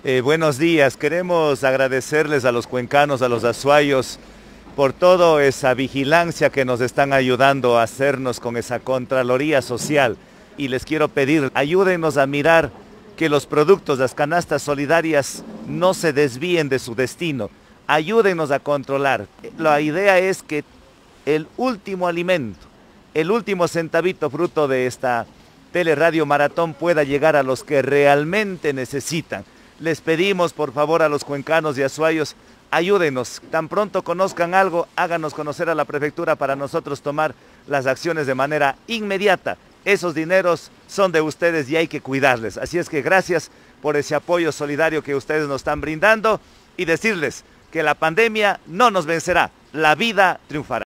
Buenos días, queremos agradecerles a los cuencanos, a los azuayos, por toda esa vigilancia que nos están ayudando a hacernos con esa Contraloría Social. Y les quiero pedir, ayúdenos a mirar que los productos, las canastas solidarias, no se desvíen de su destino. Ayúdenos a controlar. La idea es que el último alimento, el último centavito fruto de esta teleradio maratón pueda llegar a los que realmente necesitan. Les pedimos por favor a los cuencanos y azuayos, ayúdenos, tan pronto conozcan algo, háganos conocer a la prefectura para nosotros tomar las acciones de manera inmediata. Esos dineros son de ustedes y hay que cuidarles. Así es que gracias por ese apoyo solidario que ustedes nos están brindando y decirles que la pandemia no nos vencerá, la vida triunfará.